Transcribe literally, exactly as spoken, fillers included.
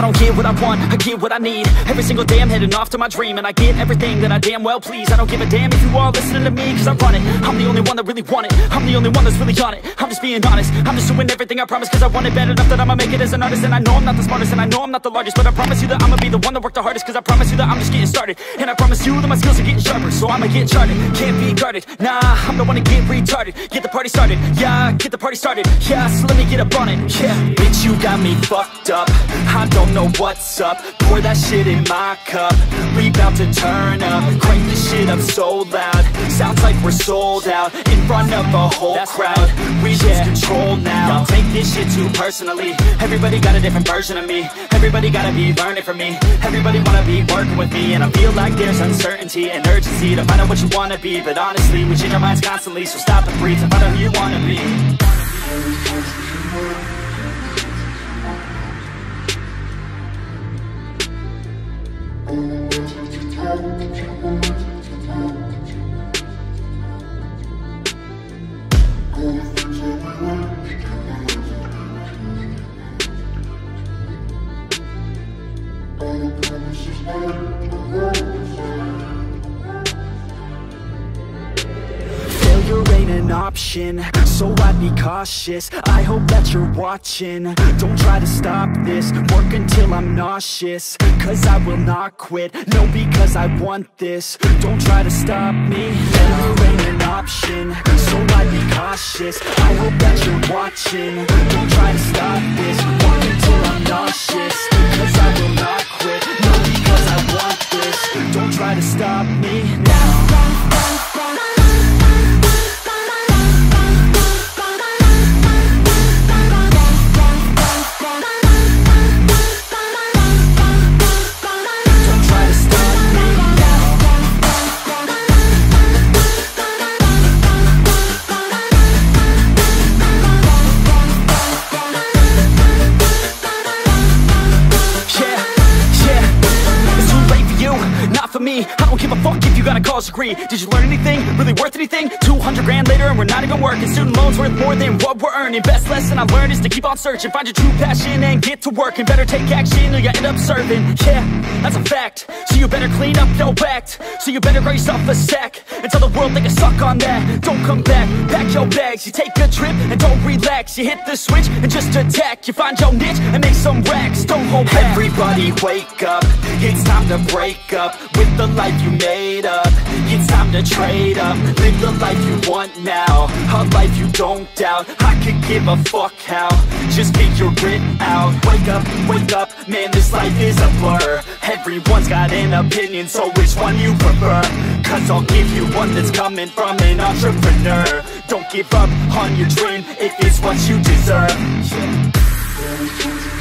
don't get what I want, I get what I need. Every single day I'm heading off to my dream, and I get everything that I damn well please. I don't give a damn if you all listening to me, cause I run it. I'm the only one that really want it, I'm the only one that's really on it. I'm just being honest, I'm just doing everything I promise, cause I want it bad enough that I'ma make it as an artist. And I know I'm not the smartest, and I know I'm not the largest, but I promise you that I'ma be the one that worked the hardest. Cause I promise you that I'm just getting started, and I promise you that my skills are getting sharper. So I'ma get charted, can't be guarded. Nah, I'm the one to get retarded. Get the party started, yeah, get the party started. Yeah, so let me get up on it, yeah. Bitch, you got me fucked up, I don't know what's up. Pour that shit in my cup, we bout to turn up. Crank this shit up so loud, sounds like we're sold out. In front of a whole That's crowd, right. we yeah. lose control now. Don't take this shit too personally, everybody got a different version of me. Everybody gotta be learning from me, everybody wanna be working with me. And I feel like there's uncertainty and urgency to find out what you wanna be. But honestly, we change our minds constantly, so stop and breathe and find out who you wanna be. Failure ain't an option, so I'd be cautious. I hope that you're watching, don't try to stop this. Work until I'm nauseous, cause I will not quit. No, because I want this, don't try to stop me. Failure ain't an option, so I'd be cautious. I hope that you're watching, don't try to stop this. Work until I'm nauseous, cause I will not quit. No, because I want this, don't try to stop me now. Me, I don't give a fuck if you got a college degree. Did you learn anything? Really worth anything? two hundred grand later and we're not even working. Student loans worth more than what we're earning. Best lesson I learned is to keep on searching. Find your true passion and get to work. And better take action or you end up serving. Yeah, that's a fact. So you better clean up your act. So you better grow yourself a sack and tell the world they can suck on that. Don't come back, pack your bags. You take a trip and don't relax. You hit the switch and just attack. You find your niche and make some racks. Don't hold back. Everybody wake up, it's time to break up with the life you made up. It's time to trade up, live the life you want now, a life you don't doubt. I could give a fuck how, just get your grit out. Wake up, wake up, man, this life is a blur. Everyone's got an opinion, so which one you prefer? Cause I'll give you one that's coming from an entrepreneur. Don't give up on your dream if it's what you deserve.